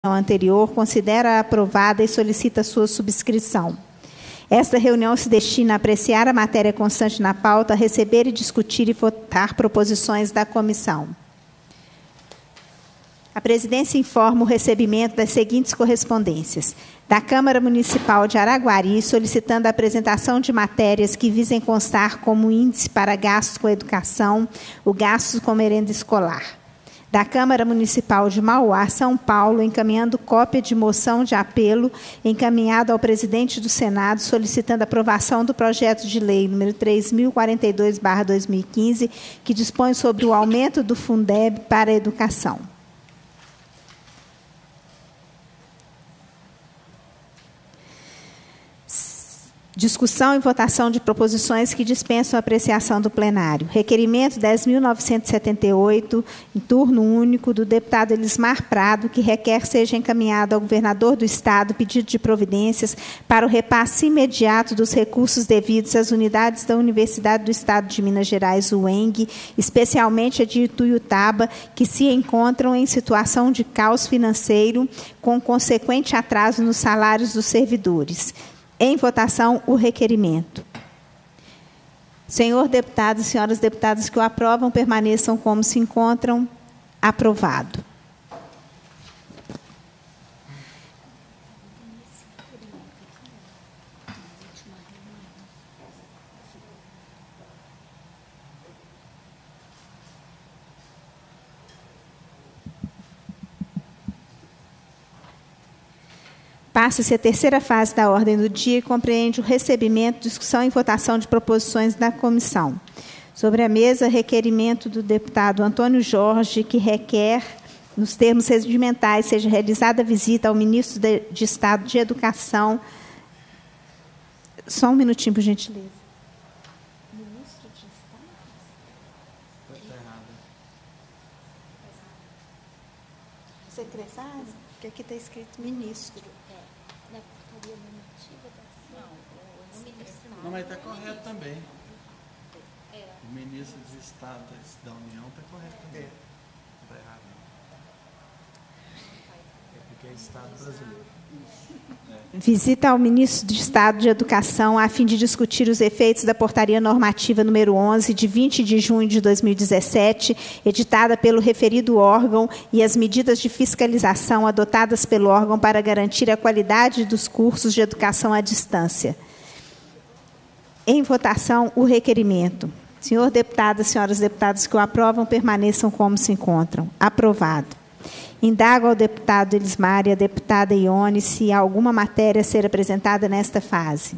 anterior, considera aprovada e solicita sua subscrição. Esta reunião se destina a apreciar a matéria constante na pauta, receber e discutir e votar proposições da comissão. A presidência informa o recebimento das seguintes correspondências: da Câmara Municipal de Araguari, solicitando a apresentação de matérias que visem constar como índice para gastos com educação, o gasto com merenda escolar. Da Câmara Municipal de Mauá, São Paulo, encaminhando cópia de moção de apelo encaminhada ao presidente do Senado, solicitando a aprovação do projeto de lei número 3042/2015, que dispõe sobre o aumento do Fundeb para a educação. Discussão e votação de proposições que dispensam a apreciação do plenário. Requerimento 10.978, em turno único, do deputado Elismar Prado, que requer seja encaminhado ao governador do Estado pedido de providências para o repasse imediato dos recursos devidos às unidades da Universidade do Estado de Minas Gerais, UENG, especialmente a de Ituiutaba, que se encontram em situação de caos financeiro, com consequente atraso nos salários dos servidores. Em votação, o requerimento. Senhor deputado e senhoras deputadas que o aprovam, permaneçam como se encontram. Aprovado. Passa-se a terceira fase da ordem do dia e compreende o recebimento, discussão e votação de proposições da comissão. Sobre a mesa, requerimento do deputado Antônio Jorge, que requer, nos termos regimentais, seja realizada visita ao ministro de Estado de Educação. Só um minutinho, por gentileza. Ministro de Estado? Está errado. Secretário? Porque aqui está escrito ministro. Na portaria normativa da... Não, o ministro não, mas está correto também. O ministro de Estado da União está correto também. Não está errado, não. É porque é Estado brasileiro. Visita ao ministro de Estado de Educação a fim de discutir os efeitos da portaria normativa número 11, de 20 de junho de 2017, editada pelo referido órgão, e as medidas de fiscalização adotadas pelo órgão para garantir a qualidade dos cursos de educação à distância. Em votação, o requerimento. Senhor deputado, senhoras deputadas que o aprovam, permaneçam como se encontram. Aprovado. Indago ao deputado Elismar e à deputada Ione se há alguma matéria a ser apresentada nesta fase.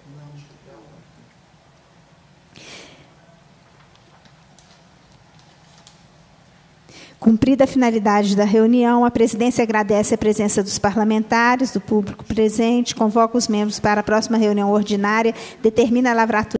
Cumprida a finalidade da reunião, a presidência agradece a presença dos parlamentares, do público presente, convoca os membros para a próxima reunião ordinária, determina a lavratura